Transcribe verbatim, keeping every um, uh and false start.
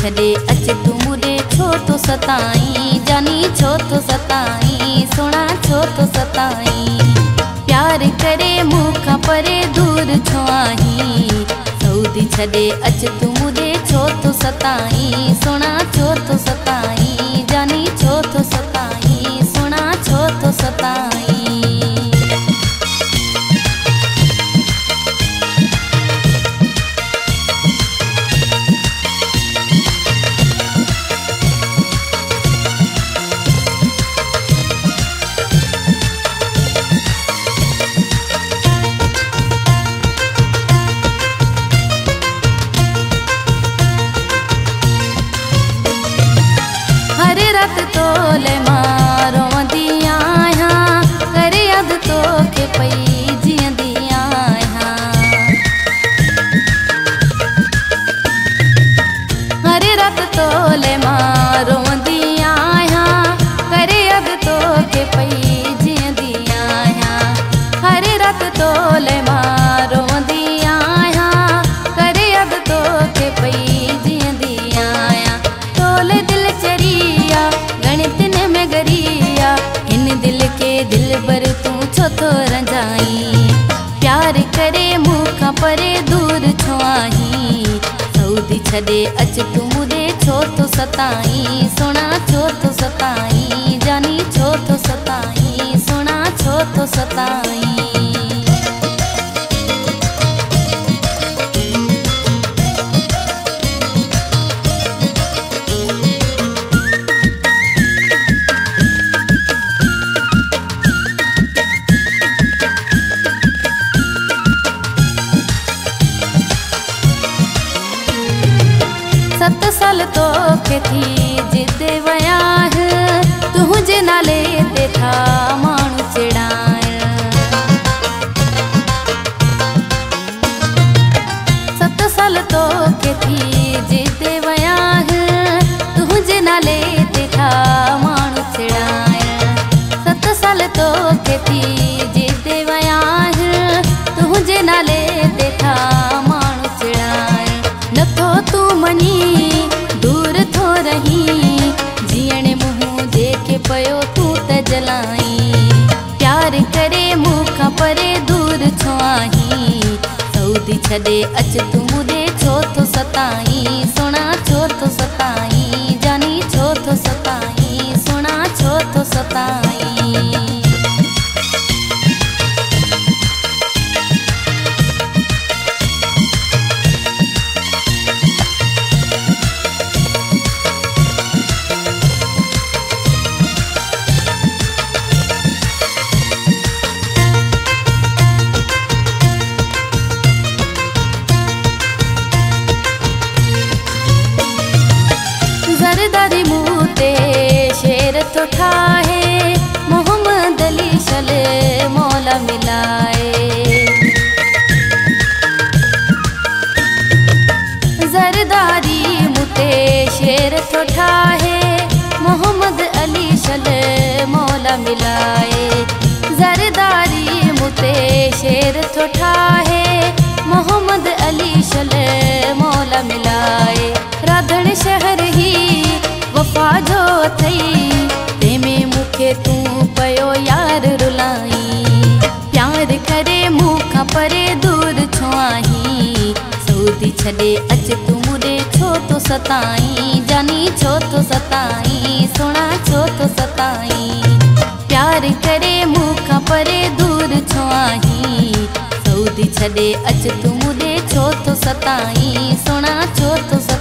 छॾे अच तूं मुॾे छो तो सताईं, जानी छो तो सताईं, सोना छो तो सताईं। प्यार करे मूंखां परे दूर छो आहीं, सऊदी छॾे अच तूं मुॾे छो तो सताईं, सोना छो तो सताईं, जानी छो तो सताईं, सोना छो तो सताईं। रात तोले मारो दिया करे याद तो के पई जियंदिया हरे रात तोले मारो दिया करे याद तो के पई जियंदिया हरे रात तोले मारो दिया करे याद तो के पई जियंदिया तोले दिल चरिया गणित में गरिया इन दिल के दिल बर तू छो तो रंजाई। प्यार करे मूंखां परे दूर छो आहीं, सऊदी छॾे अच तूं मुॾे छो तो सताईं, सोना छो तो सताईं, जानी छो तो सताईं, सोना छो तो सताईं। सत साल तो के थी जिद वया तुझे नाले ते था माण्हू चिड़ाए। सत साल तो के थी जिद वया तुझे नाले ते था माण्हू चिड़ाए। सत साल तो के थी जिद वया तुझे नाले ते था माण्हू चिड़ाए। नथो तू मनी दूर थो रही जीअण मुंहुं देखे पयो तू त जलाई। प्यार करे मूंखां परे दूर छो आहीं, सऊदी छॾे अच तूं मुॾे छो तो सताईं, सोना छो तो सताईं, जानी छो तो सताईं, सोना छो तो सताईं। जरदारी मुँह ते शेर तो ठाहे मोहम्मद अली शल मौला मिलाए। जरदारी मुँह ते शेर तो ठाहे मोहम्मद अली शल मौला मिलाए। जरदारी मुँह ते शेर तो ठाहे मोहम्मद अली शल मौला मिलाए। राधण शहर ही वफा जो अथई तंहिंमें मूंखे तूं पयो यार रुलाई। प्यार करे मूंखां परे दूर छो आहीं, सऊदी छॾे अच तूं मुॾे छो तो सताईं, जानी छो तो सताईं, सोना छो तो सताईं। प्यार करे मूंखां परे दूर छो आहीं, सऊदी छॾे अच तूं मुॾे छो तो सताईं, सोना छो तो